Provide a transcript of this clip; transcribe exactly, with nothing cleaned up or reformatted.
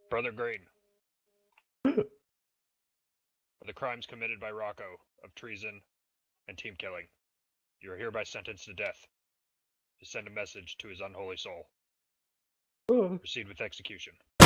Brother Green, for the crimes committed by Rocco of treason and team killing, you are hereby sentenced to death. To send a message to his unholy soul. Proceed with execution.